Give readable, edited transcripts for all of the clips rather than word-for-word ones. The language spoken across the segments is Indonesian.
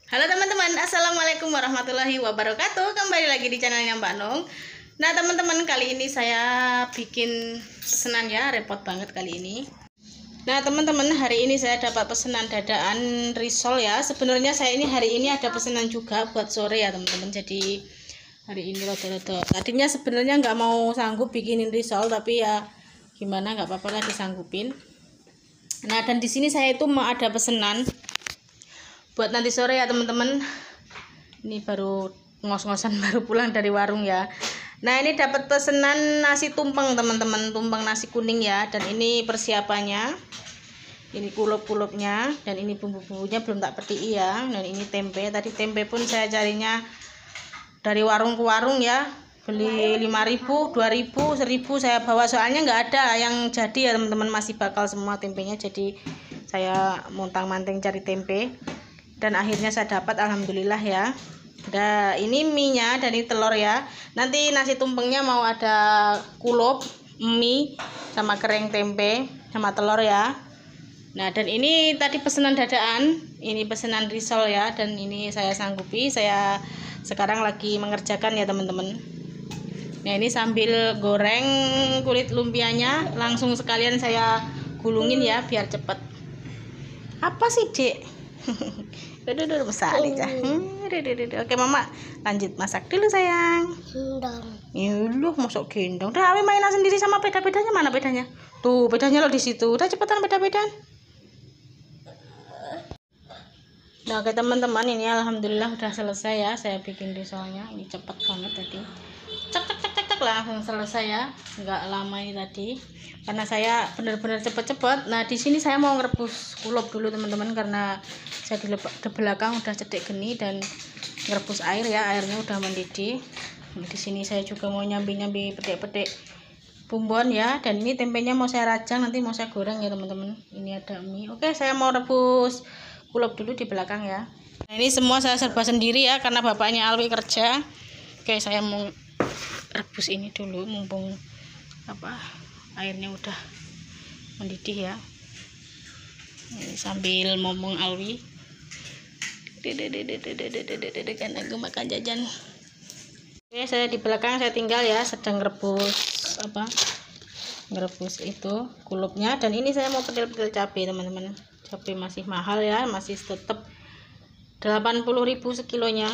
Halo teman-teman, assalamualaikum warahmatullahi wabarakatuh. Kembali lagi di channelnya Mbak Nung. Nah teman-teman, kali ini saya bikin pesanan ya, repot banget kali ini. Nah teman-teman, hari ini saya dapat pesanan dadaan risol ya. Sebenarnya saya ini hari ini ada pesanan juga buat sore ya teman-teman. Jadi hari ini rada-rada. Tadinya sebenarnya nggak mau sanggup bikinin risol, tapi ya gimana, nggak apa-apa lah disanggupin. Nah dan di sini saya itu mau ada pesanan buat nanti sore ya teman-teman. Ini baru ngos-ngosan baru pulang dari warung ya. Nah ini dapat pesanan nasi tumpeng teman-teman, tumpeng nasi kuning ya. Dan ini persiapannya, ini kulup-kulupnya, dan ini bumbu-bumbunya belum tak petik ya. Dan ini tempe, tadi tempe pun saya carinya dari warung ke warung ya, beli 5.000, 2.000, 1.000 saya bawa, soalnya nggak ada yang jadi ya teman-teman, masih bakal semua tempenya. Jadi saya montang-manting cari tempe. Dan akhirnya saya dapat, alhamdulillah ya. Nah ini mie nya dan ini telur ya. Nanti nasi tumpengnya mau ada kulup, mie, sama kering tempe, sama telur ya. Nah dan ini tadi pesanan dadaan, ini pesanan risol ya. Dan ini saya sanggupi, saya sekarang lagi mengerjakan ya teman-teman. Nah ini sambil goreng kulit lumpianya, langsung sekalian saya gulungin ya biar cepet. Apa sih dek? Udah besar aja. Oke mama lanjut masak dulu sayang. Yuh masuk gendong. Udah awe mainan sendiri sama peda-pedanya, mana pedanya? Tuh pedanya lo di situ. Udah cepetan peda-pedan. Nah oke teman-teman, ini alhamdulillah udah selesai ya. Saya bikin risolnya. Ini cepet banget tadi. Cek langsung selesai ya. Nggak lama ini tadi. Karena saya benar-benar cepet-cepet. Nah di sini saya mau ngerebus kulup dulu teman-teman, karena saya di belakang udah cedek geni dan ngerebus air ya, airnya udah mendidih. Nah, di sini saya juga mau nyambi-nyambi petik-petik bumbuan ya. Dan ini tempenya mau saya rajang, nanti mau saya goreng ya teman-teman. Ini ada mie. Oke saya mau rebus kulup dulu di belakang ya. Nah ini semua saya serba sendiri ya, karena bapaknya Alwi kerja. Oke saya mau rebus ini dulu mumpung airnya udah mendidih ya. Ini sambil ngomong Alwi, kan aku makan jajan. Oke saya di belakang saya tinggal ya, sedang ngerebus itu kulupnya. Dan ini saya mau petil-petil cabai teman-teman. Cabai masih mahal ya, masih tetap 80.000 sekilonya.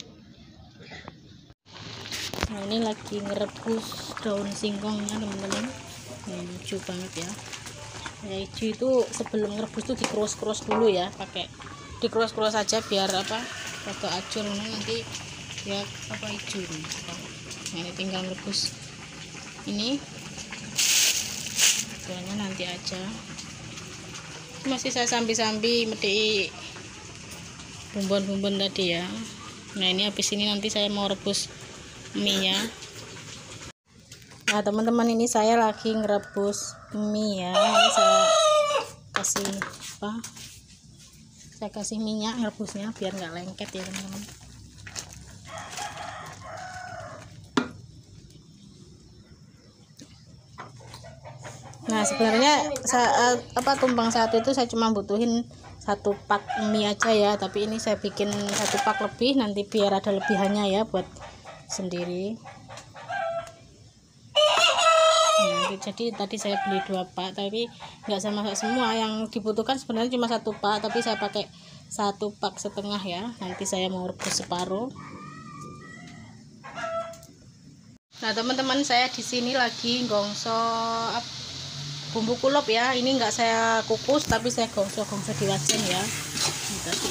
Nah ini lagi ngerebus daun singkongnya teman-teman. Lucu banget ya. Ya hijau itu sebelum ngerebus tuh dikrus-krus dulu ya, pakai dikrus-krus aja biar rada acur, nanti ya hijau. Nah ini tinggal ngerebus ini, soalnya nanti aja. Masih saya sambi-sambi medhi bumbon-bumbon tadi ya. Nah ini habis ini nanti saya mau rebus mie nya. Nah teman-teman, ini saya lagi ngerebus mie ya. Ini saya kasih minyak ngerebusnya biar nggak lengket ya teman-teman. Nah sebenarnya tumpeng satu itu saya cuma butuhin 1 pak mie aja ya, tapi ini saya bikin 1 pak lebih, nanti biar ada lebihannya ya buat sendiri. Nah, jadi tadi saya beli 2 pak, tapi nggak saya masak semua. Yang dibutuhkan sebenarnya cuma 1 pak, tapi saya pakai 1 pak setengah ya. Nanti saya mau rebus separuh. Nah teman-teman, saya di sini lagi gongso bumbu kulup ya. Ini nggak saya kukus, tapi saya gongso di wajan ya. Ini tadi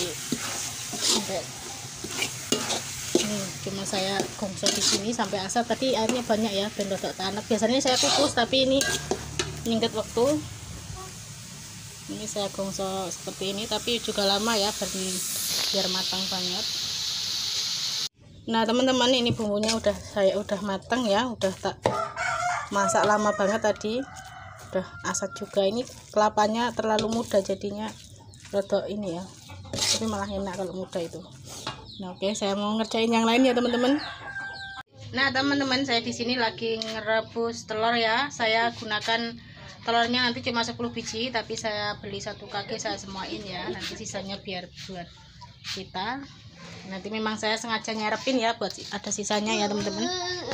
ini cuma saya gongso di sini sampai asal. Tadi airnya banyak ya, ben rodok tanek. Biasanya saya kukus, tapi ini nyingkat waktu. Ini saya gongso seperti ini, tapi juga lama ya biar matang banget. Nah teman-teman, ini bumbunya saya udah matang ya, udah tak masak lama banget tadi, udah asat juga. Ini kelapanya terlalu muda jadinya rodok ini ya, tapi malah enak kalau muda itu. Nah oke, saya mau ngerjain yang lain ya teman-teman. Nah teman-teman, saya di sini lagi ngerebus telur ya. Saya gunakan telurnya nanti cuma 10 biji, tapi saya beli 1 kaki, saya semuain ya. Nanti sisanya biar buat kita. Nanti memang saya sengaja nyerepin ya buat ada sisanya ya teman-teman.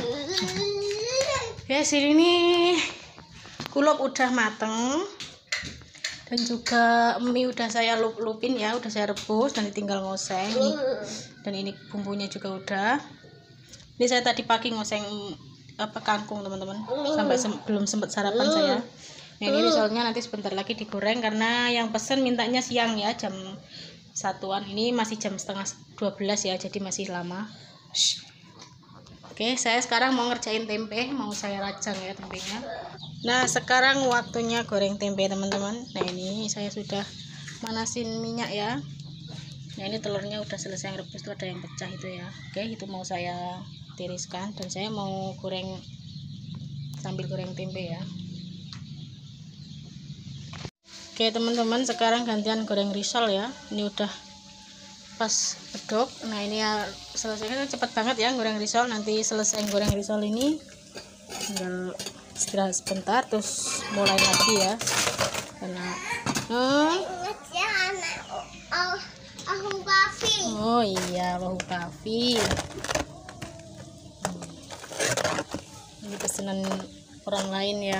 Ya sini nih kulup udah mateng dan juga mie udah saya lupin ya, udah saya rebus dan tinggal ngoseng nih. Dan ini bumbunya juga udah. Ini saya tadi pagi ngoseng kangkung teman-teman, sampai belum sempat sarapan saya. Nah ini risolnya nanti sebentar lagi digoreng karena yang pesen mintanya siang ya, jam 1-an. Ini masih jam setengah 12 ya, jadi masih lama. Oke, saya sekarang mau ngerjain tempe, mau saya rajang ya tempenya. Nah sekarang waktunya goreng tempe teman-teman. Nah ini saya sudah manasin minyak ya. Nah ini telurnya udah selesai rebus, tuh ada yang pecah itu ya. Oke, itu mau saya tiriskan dan saya mau goreng sambil goreng tempe ya. Oke teman-teman, sekarang gantian goreng risol ya. Ini udah pas bedok. Nah ini ya selesai, cepet banget ya goreng risol. Nanti selesai goreng risol ini tinggal istirahat sebentar terus mulai lagi ya. Karena oh iya, wahu pavi. Ini pesanan orang lain ya.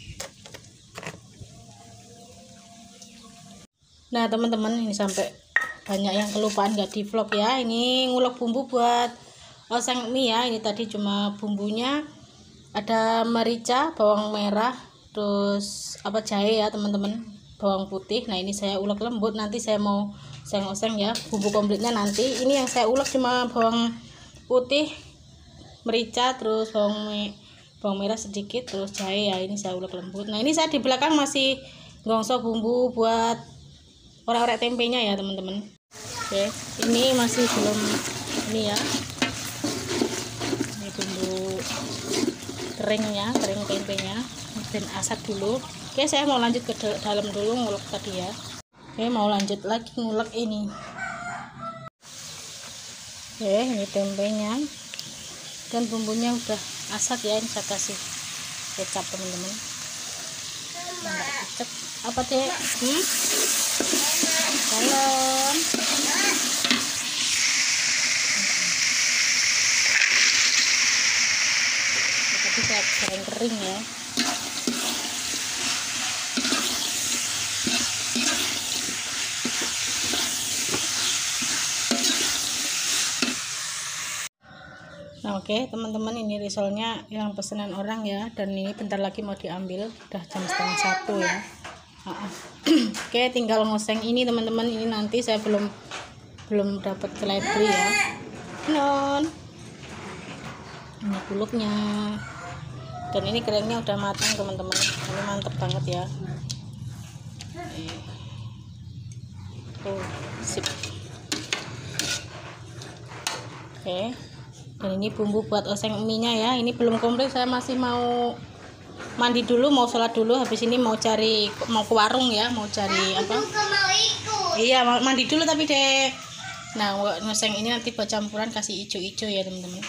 Nah teman-teman, ini sampai banyak yang kelupaan gak di vlog ya. Ini ngulek bumbu buat oseng mie ya. Ini tadi cuma bumbunya ada merica, bawang merah, terus jahe ya teman-teman, bawang putih. Nah ini saya ulek lembut, nanti saya mau oseng-oseng ya bumbu komplitnya nanti. Ini yang saya ulek cuma bawang putih, merica, terus bawang merah sedikit, terus jahe ya. Ini saya ulek lembut. Nah ini saya di belakang masih gongso bumbu buat orek-orek tempenya ya teman-teman. Oke, ini masih belum ini ya. Ini bumbu keringnya, kering tempenya dan asap dulu. Oke, saya mau lanjut ke dalam dulu ngulek tadi ya. Oke, mau lanjut lagi ngulek ini. Oke, ini tempenya dan bumbunya udah asap ya. Ini saya kasih kecap teman-teman. Enggak kecap apa deh? Salam. Tapi saya kering ya. Nah oke teman-teman, ini risolnya yang pesanan orang ya, dan ini bentar lagi mau diambil, udah jam 12:30 ya. Oke, tinggal ngoseng ini teman-teman. Ini nanti saya belum dapat seledri ya. Non. Ini kulupnya. Dan ini keringnya udah matang teman-teman. Ini mantep banget ya. Sip. Oke. Dan ini bumbu buat oseng mie-nya ya. Ini belum komplit, saya masih mau mandi dulu, mau sholat dulu, habis ini mau ke warung ya, mau cari apa? Iya, mau mandi dulu tapi deh. Nah, ngoseng ini nanti buat campuran kasih ijo-ijo ya teman-teman.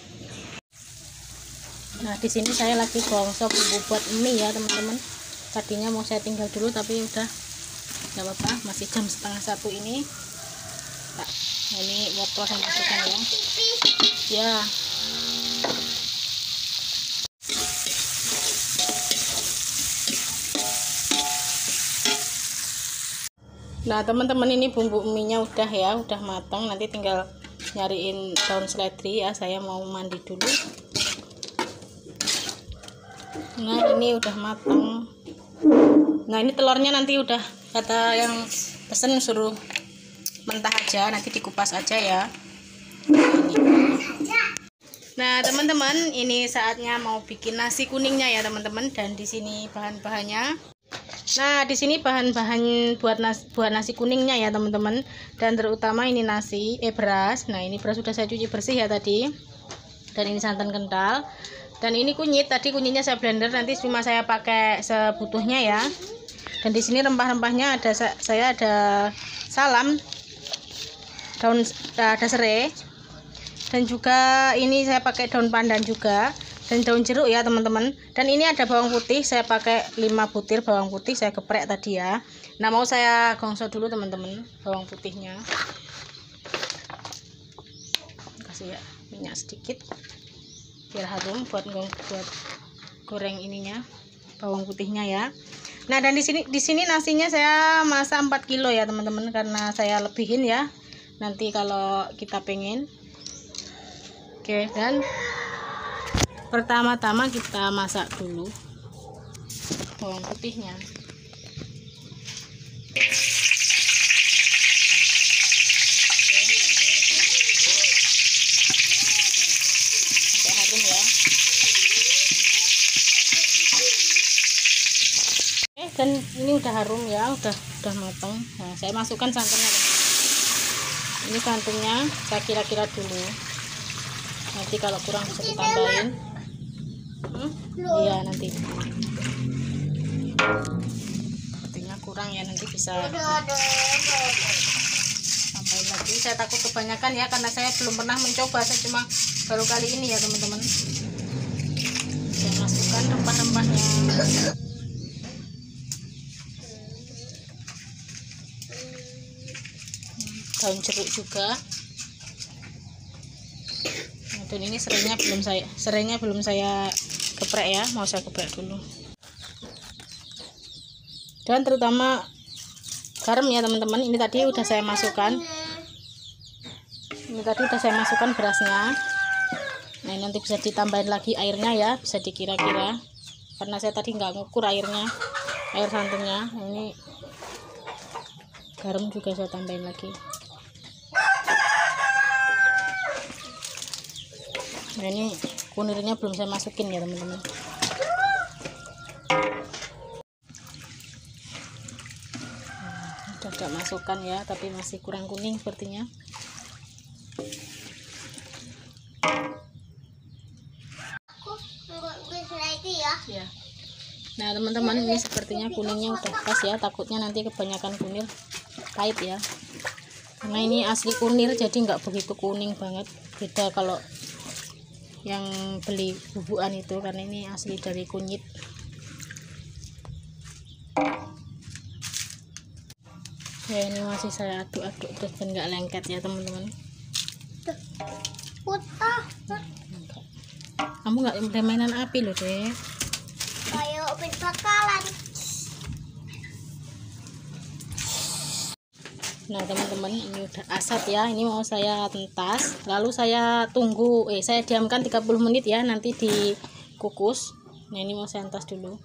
Nah, di sini saya lagi gongso bumbu buat mie ya teman-teman. Tadinya mau saya tinggal dulu tapi udah nggak apa-apa, masih jam 12:30 ini. Nah, ini wortel saya masukkan ya. Ya. Nah teman-teman, ini bumbu mie-nya udah ya, udah matang. Nanti tinggal nyariin daun seledri ya. Saya mau mandi dulu. Nah ini udah matang. Nah ini telurnya nanti udah, kata yang pesen suruh mentah aja, nanti dikupas aja ya. Nah teman-teman, ini saatnya mau bikin nasi kuningnya ya teman-teman. Dan di sini bahan-bahannya. Nah, di sini bahan-bahan buat nasi kuningnya ya teman-teman. Dan terutama ini beras. Nah, ini beras sudah saya cuci bersih ya tadi. Dan ini santan kental. Dan ini kunyit. Tadi kunyitnya saya blender, nanti cuma saya pakai sebutuhnya ya. Dan di sini rempah-rempahnya saya ada salam, ada serai. Dan juga ini saya pakai daun pandan juga. Dan daun jeruk ya teman-teman. Dan ini ada bawang putih, saya pakai 5 butir bawang putih, saya geprek tadi ya. Nah mau saya gongso dulu teman-teman bawang putihnya. kasih ya minyak sedikit biar harum buat goreng ininya, bawang putihnya ya. Nah, dan di sini nasinya saya masak 4 kilo ya teman-teman, karena saya lebihin ya nanti kalau kita pengen. Oke, dan pertama-tama kita masak dulu bawang putihnya. Sampai harum ya. Dan ini udah harum ya, udah matang. Nah, saya masukkan santannya. Ini santannya saya kira-kira dulu. Nanti kalau kurang bisa ditambahin. Iya, nanti. Sepertinya kurang ya, nanti bisa tambahin lagi. Saya takut kebanyakan ya, karena saya belum pernah mencoba. Saya cuma baru kali ini ya teman-teman. Saya masukkan rempah-rempahnya. Daun jeruk juga. Nah, dan ini serainya belum saya geprek ya, mau saya geprek dulu. Dan terutama garam ya teman-teman. Ini tadi udah saya masukkan. Berasnya. Nah, ini nanti bisa ditambahin lagi airnya ya, bisa dikira-kira. Karena saya tadi nggak ngukur airnya, air santannya. Nah, ini garam juga saya tambahin lagi. Nah, ini kunirnya belum saya masukin ya teman-teman. Udah agak masukkan ya, tapi masih kurang kuning sepertinya. Ya. Nah teman-teman, ini sepertinya kuningnya udah pas ya. Takutnya nanti kebanyakan kunir pahit ya. Karena ini asli kunir, jadi nggak begitu kuning banget. Beda kalau yang beli bubukan itu, karena ini asli dari kunyit. Ya, ini masih saya aduk-aduk terus dan nggak lengket ya teman-teman. Kamu nggak udah mainan api loh deh. Kayak bakalan. Nah teman-teman, ini udah asat ya. Ini mau saya entas, lalu saya tunggu, saya diamkan 30 menit ya, nanti dikukus. Nah, ini mau saya entas dulu.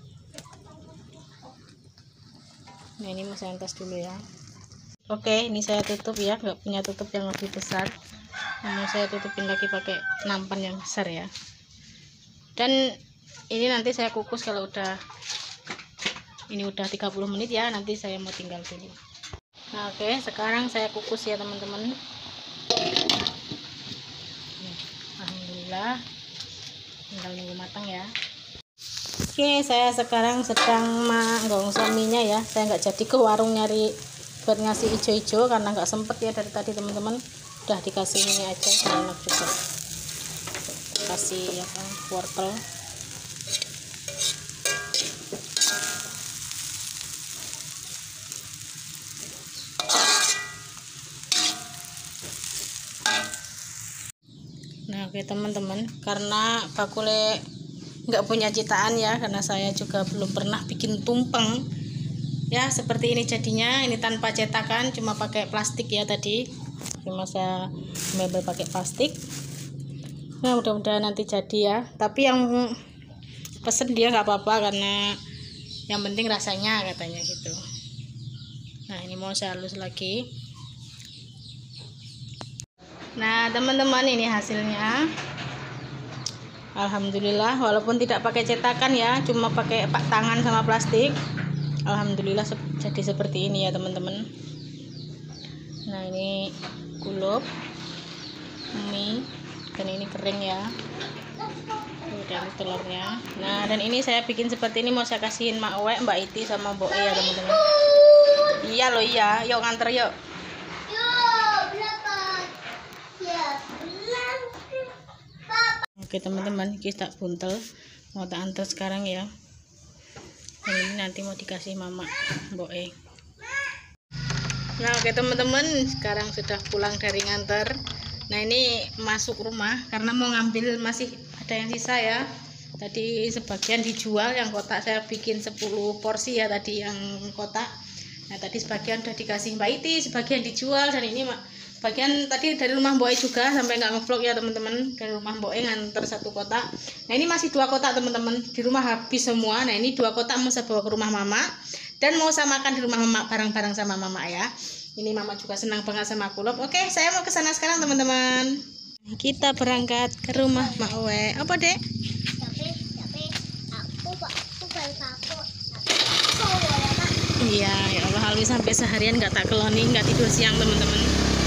Nah, ini mau saya entas dulu ya. Oke, ini saya tutup ya, nggak punya tutup yang lebih besar. Nah, mau saya tutupin lagi pakai nampan yang besar ya. Dan ini nanti saya kukus kalau ini udah 30 menit ya, nanti saya mau tinggal dulu. Nah, oke, sekarang saya kukus ya teman-teman. Alhamdulillah, tinggal nunggu matang ya. Oke, saya sekarang sedang menggongso mie-nya ya. Saya nggak jadi ke warung nyari buat ngasih ijo-ijo karena nggak sempet ya dari tadi teman-teman. Udah dikasih ini aja, enak juga. Kasih wortel. Nah, oke teman-teman, karena bakule nggak punya citaan ya, karena saya juga belum pernah bikin tumpeng ya, seperti ini jadinya. Ini tanpa cetakan, cuma pakai plastik ya tadi, cuma saya mebel pakai plastik. Nah, mudah-mudahan nanti jadi ya, tapi yang pesen dia nggak apa-apa karena yang penting rasanya katanya gitu. Nah, ini mau saya halus lagi. Nah teman-teman, ini hasilnya. Alhamdulillah, walaupun tidak pakai cetakan ya, cuma pakai tangan sama plastik. Alhamdulillah jadi seperti ini ya teman-teman. Nah, ini kulup mie, dan ini kering ya. Udah ini telurnya. Nah, dan ini saya bikin seperti ini mau saya kasihin Mak Owe, Mbak Iti sama Mbok E ya teman-teman. Iya loh, iya, yuk nganter yuk. Oke teman-teman, kita buntel mau tak antar sekarang ya. Dan ini nanti mau dikasih Mama Mbok E. Nah, oke teman-teman, sekarang sudah pulang dari nganter. Nah ini masuk rumah karena mau ngambil, masih ada yang sisa ya. Tadi sebagian dijual, yang kotak saya bikin 10 porsi ya tadi yang kotak. Nah tadi sebagian udah dikasih Mbak Iti, sebagian dijual, dan ini sebagian tadi dari rumah Mbok juga, sampai nggak ngevlog ya teman-teman. Dari rumah Mbok nganter 1 kotak. Nah ini masih 2 kotak teman-teman, di rumah habis semua. Nah ini 2 kotak mau saya bawa ke rumah mama dan mau saya makan di rumah mama bareng-bareng sama mama ya. Ini mama juga senang banget sama kulop. Oke, saya mau ke sana sekarang teman-teman. Kita berangkat ke rumah Mak Uwe. Apa dek? Tapi aku baru takut. Ya, Mak. Iya, ya Allah, Alwi sampai seharian nggak tak keloni, nggak tidur siang teman-teman.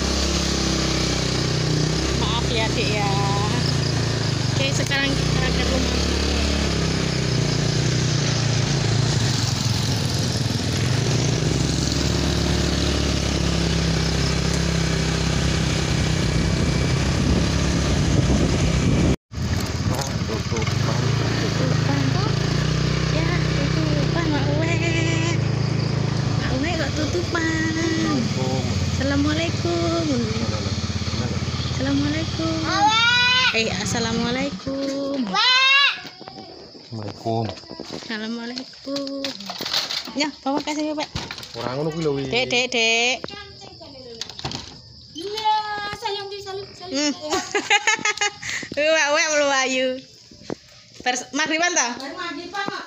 Maaf ya dek ya. Oke, sekarang kita ke rumah. Assalamualaikum. Assalamualaikum. Assalamualaikum. Assalamualaikum. Assalamualaikum. Ya, bawa kasih Pak. Orang ngono kuwi lho wi. Dek. Iya, sayang di salib. Wek melayu. Maghriban ta? Maghriban kok.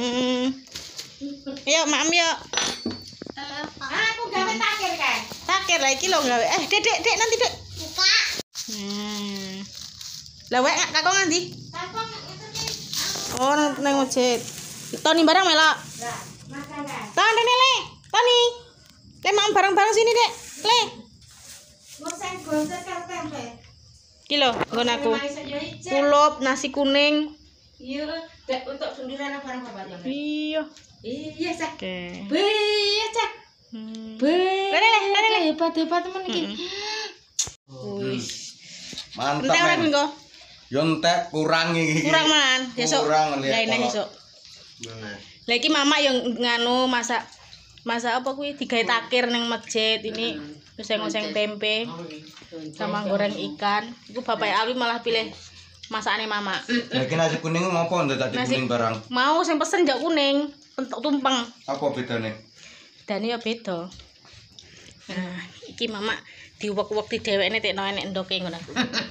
Yuk, maam yuk. Aku gawe takir kae. Takir lah iki lho gawe. Dek nanti dek. Buka. Lah wek kakong ngendi? Takon itu ki. Oh, nang masjid. Toni barang melok. Lah, makan kae. Toni le. Toni. Le maam bareng-bareng sini, Dek. Le. Gosek tempe. Iki lho nggon aku. Kulup, nasi kuning. Iya, Dek, untuk sundiran barang bapak ya. Iya. Iya, Cak. Oke. Iya, Cak. Lele. Hebat temen iki. Wih. Mantap. Entek ora Men. minggu? Yo entek kurang iki. Kurang man. Besok. Kurang Lah lihat. ini besok. Lah iki mama yang nganu masak apa kuwi digawe takir nang masjid ini, oseng-oseng tempe sama goreng ikan. Iku bapak Alwi malah pilih masakane mama. Lah iki nasi kuning ngopo ndak Nasi- kuning barang? Mau sing pesen jak kuning, entuk tumpeng. Apa bedane? Dan ya beda. Nah, iki mama diuwek-uwek di dhewekne tekno enek ndoke ngono.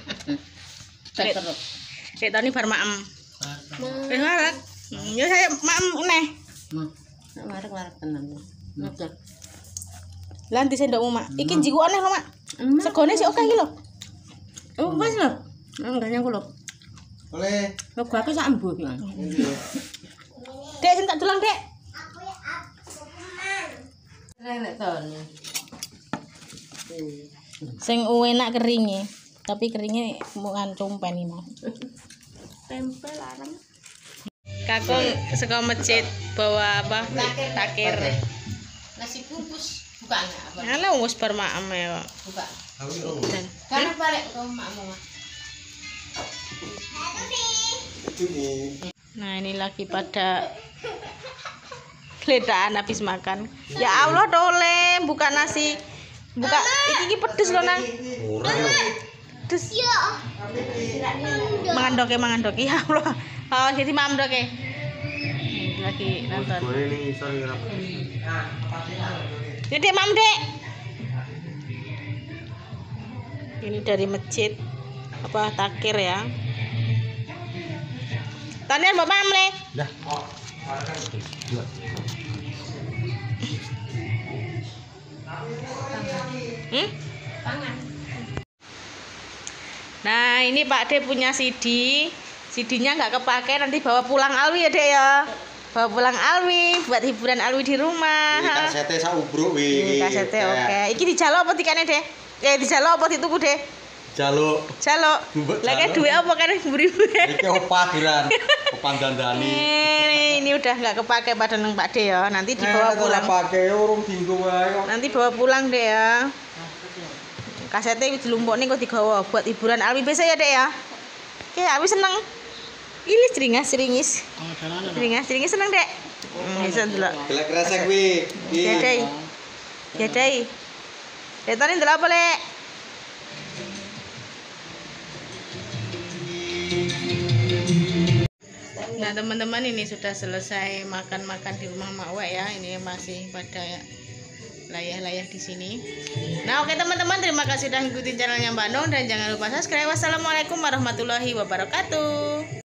Dek tani bar maem. Wis marak. Ya saya maem neh. Marak tenan. Oke. Lah ndi sendokmu, Mak? Iki njiku aneh lho, Mak. Segone sik oke iki lho. Oh, wis lho. Enggak nyangkul lho. Boleh. Lho gua ke sak embuh ya. Dek sing tak dolang, Dek. Renek ton. Sing enak keringe, tapi keringe mau ngancumpen iki mau. Tempe larang. Kakung saka masjid bawa apa? Takir. Nasi bungkus bukan apa? Ala wis bar maem ya. Bukan. Dan Karena balik ke makmu. nah ini lagi pada gledaan habis makan. Ya Allah dole, buka nasi. Buka iki pedes lho nang. Pedes. Ya. Mangan doke. Ya Allah. Oh, jadi mam doke. Lagi nonton. Dek, mam dek. Ini dari masjid apa takir ya. Tanya Mbak Mam le. Dah. Pangan. Nah, ini Pak De punya CD. CD-nya nggak kepake, nanti bawa pulang Alwi ya, Dek ya. Bawa pulang Alwi buat hiburan Alwi di rumah. Iki kasete sak ubruk wi. Kasete oke. Iki dijaluk apa tikane, Dek? Dijaluk apa dituku, Dek? Jaluk. Jaluk. Mbok Lah kayak jaluk. duit apa kan buri-buri. Iki opah diran. Opah dandani. Ini udah nggak kepake pada nang Pak De ya. Nanti dibawa pulang. Pakai urung dinggo wae kok. Nanti bawa pulang deh ya. Kasetnya dilumpuknya kok digawa buat hiburan Alwi besok ya, Dek ya. Oke, Alwi seneng. Ini ceringis. Ceringis seneng, Dek. Bisa dulu. Gelek resek wi. Ya, Dek. Ya, Dek. Dek tadi ndelok apa, Lek? Nah teman-teman, ini sudah selesai makan-makan di rumah Mak Wek ya. Ini masih pada layah-layah di sini. Nah oke teman-teman, terima kasih sudah ngikutin channelnya Mbak Nong dan jangan lupa subscribe. Wassalamualaikum warahmatullahi wabarakatuh.